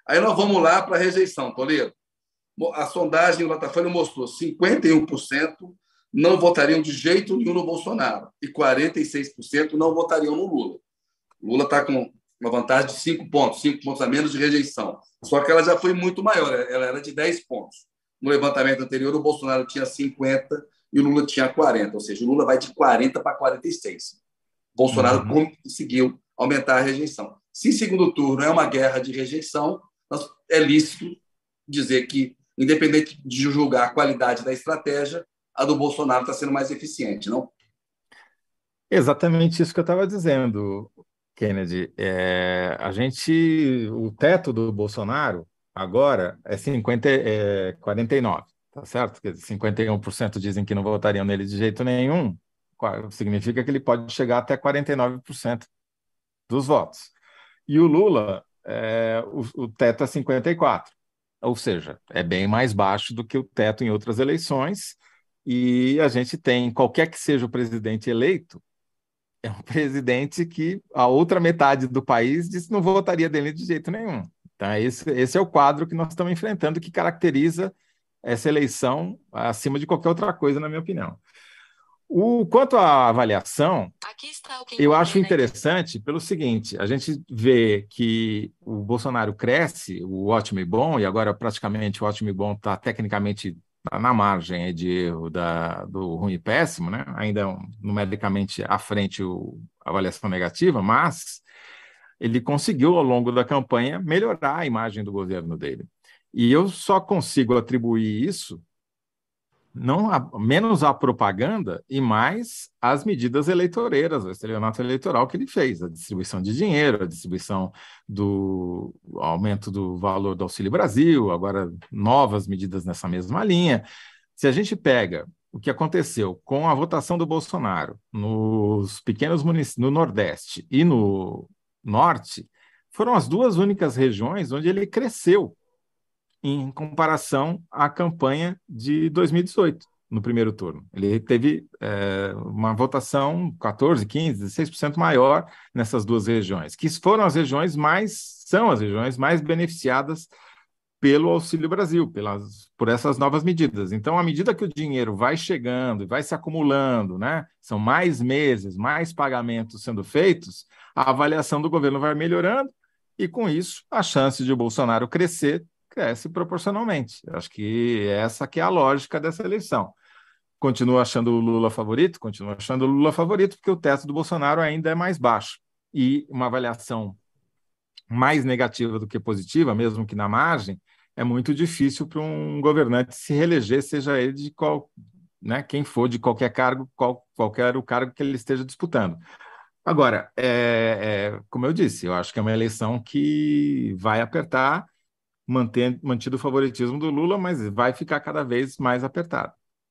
Aí nós vamos lá para a rejeição, Toledo. A sondagem do Datafolha mostrou 51% não votariam de jeito nenhum no Bolsonaro e 46% não votariam no Lula. O Lula está com uma vantagem de 5 pontos a menos de rejeição. Só que ela já foi muito maior, ela era de 10 pontos. No levantamento anterior, o Bolsonaro tinha 50 e o Lula tinha 40, ou seja, o Lula vai de 40 para 46. O Bolsonaro conseguiu aumentar a rejeição. Se segundo turno é uma guerra de rejeição, é lícito dizer que, independente de julgar a qualidade da estratégia, a do Bolsonaro está sendo mais eficiente, não? Exatamente isso que eu estava dizendo, Kennedy. O teto do Bolsonaro agora é 49, tá certo? Quer dizer, 51% dizem que não votariam nele de jeito nenhum, significa que ele pode chegar até 49% dos votos. E o Lula, o teto é 54, ou seja, é bem mais baixo do que o teto em outras eleições, e a gente tem, qualquer que seja o presidente eleito, é um presidente que a outra metade do país disse que não votaria dele de jeito nenhum. Então, esse é o quadro que nós estamos enfrentando, que caracteriza essa eleição acima de qualquer outra coisa, na minha opinião. Quanto à avaliação, eu acho interessante pelo seguinte: a gente vê que o Bolsonaro cresce, o ótimo e bom, e agora praticamente o ótimo e bom está tecnicamente na margem de erro do ruim e péssimo, né? Ainda numericamente à frente a avaliação negativa, mas ele conseguiu, ao longo da campanha, melhorar a imagem do governo dele. E eu só consigo atribuir isso menos a propaganda e mais as medidas eleitoreiras, o estelionato eleitoral que ele fez, a distribuição de dinheiro, a distribuição do aumento do valor do Auxílio Brasil, agora novas medidas nessa mesma linha. Se a gente pega o que aconteceu com a votação do Bolsonaro nos pequenos municípios, no Nordeste e no Norte, foram as duas únicas regiões onde ele cresceu em comparação à campanha de 2018, no primeiro turno. Ele teve uma votação 14, 15, 16% maior nessas duas regiões, que são as regiões mais beneficiadas pelo Auxílio Brasil, por essas novas medidas. Então, à medida que o dinheiro vai chegando e vai se acumulando, né, são mais meses, mais pagamentos sendo feitos, a avaliação do governo vai melhorando e, com isso, a chance de o Bolsonaro cresce proporcionalmente. Eu acho que essa que é a lógica dessa eleição. Continuo achando o Lula favorito? Continuo achando o Lula favorito, porque o teto do Bolsonaro ainda é mais baixo. E uma avaliação mais negativa do que positiva, mesmo que na margem, é muito difícil para um governante se reeleger, seja ele de quem for, de qualquer cargo, qualquer o cargo que ele esteja disputando. Agora, como eu disse, eu acho que é uma eleição que vai apertar, mantido o favoritismo do Lula, mas vai ficar cada vez mais apertado.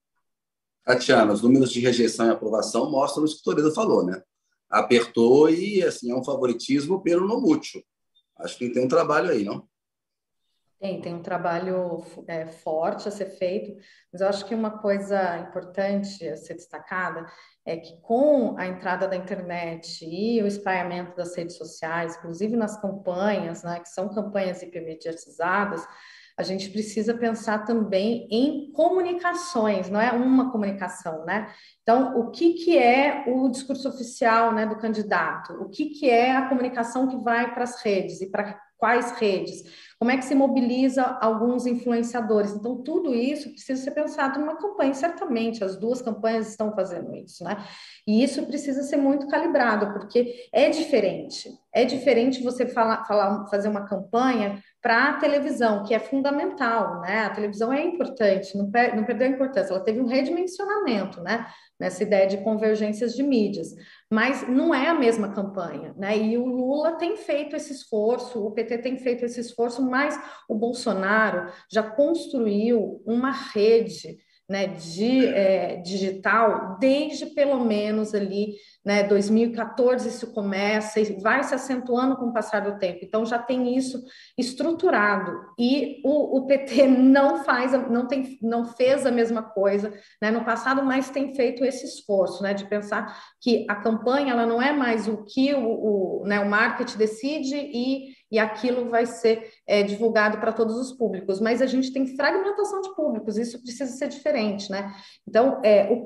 Tatiana, os números de rejeição e aprovação mostram isso que o Toledo falou, né? Apertou e assim, é um favoritismo pelo não mútuo. Acho que tem um trabalho aí, não? Tem um trabalho forte a ser feito, mas eu acho que uma coisa importante a ser destacada é que com a entrada da internet e o espalhamento das redes sociais, inclusive nas campanhas, né, que são campanhas hipermediatizadas, a gente precisa pensar também em comunicações, não é uma comunicação, né? Então, o que é o discurso oficial, né, do candidato? O que é a comunicação que vai para as redes e para quais redes? Como é que se mobiliza alguns influenciadores? Então, tudo isso precisa ser pensado numa campanha, certamente, as duas campanhas estão fazendo isso, né? E isso precisa ser muito calibrado, porque é diferente você fazer uma campanha para a televisão, que é fundamental, né? A televisão é importante, não perdeu a importância, ela teve um redimensionamento, né? Nessa ideia de convergências de mídias, mas não é a mesma campanha, né? E o Lula tem feito esse esforço, o PT tem feito esse esforço, mas o Bolsonaro já construiu uma rede, né, digital desde pelo menos ali né? 2014 isso começa e vai se acentuando com o passar do tempo. Então já tem isso estruturado e o PT não fez a mesma coisa, né, no passado, mas tem feito esse esforço, né, de pensar que a campanha ela não é mais o que né, o marketing decide e aquilo vai ser divulgado para todos os públicos, mas a gente tem fragmentação de públicos, isso precisa ser diferente, né? Então,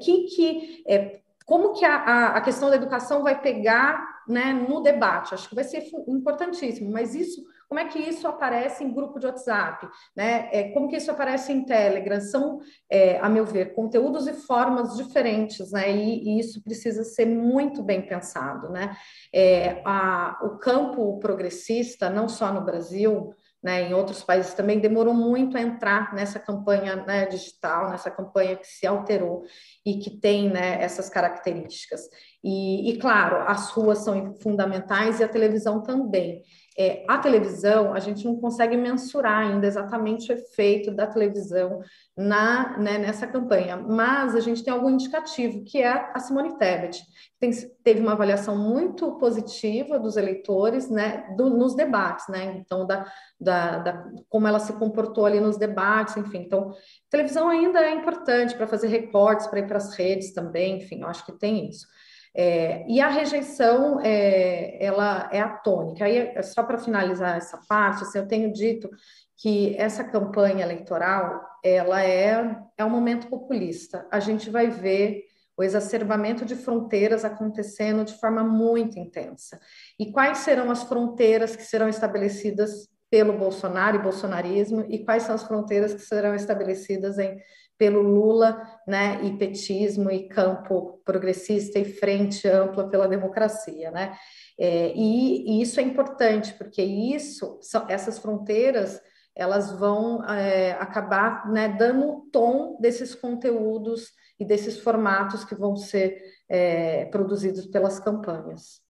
como que a questão da educação vai pegar, né, no debate? Acho que vai ser importantíssimo, mas isso, como é que isso aparece em grupo de WhatsApp, né? Como que isso aparece em Telegram? São, a meu ver, conteúdos e formas diferentes, né? E isso precisa ser muito bem pensado, né? O campo progressista, não só no Brasil, né, em outros países também, demorou muito a entrar nessa campanha, né, digital, nessa campanha que se alterou e que tem, né, essas características. E, claro, as ruas são fundamentais e a televisão também. A televisão, a gente não consegue mensurar ainda exatamente o efeito da televisão né, nessa campanha, mas a gente tem algum indicativo, que é a Simone Tebet, teve uma avaliação muito positiva dos eleitores, né, nos debates, né, então como ela se comportou ali nos debates, enfim. Então, televisão ainda é importante para fazer recortes, para ir para as redes também, enfim, eu acho que tem isso. E a rejeição, ela é atônica. Aí, só para finalizar essa parte, assim, eu tenho dito que essa campanha eleitoral, ela é um momento populista. A gente vai ver o exacerbamento de fronteiras acontecendo de forma muito intensa. E quais serão as fronteiras que serão estabelecidas pelo Bolsonaro e bolsonarismo, e quais são as fronteiras que serão estabelecidas pelo Lula, né, e petismo e campo progressista e frente ampla pela democracia, né? E isso é importante, porque essas fronteiras, elas vão acabar, né, dando o tom desses conteúdos e desses formatos que vão ser produzidos pelas campanhas.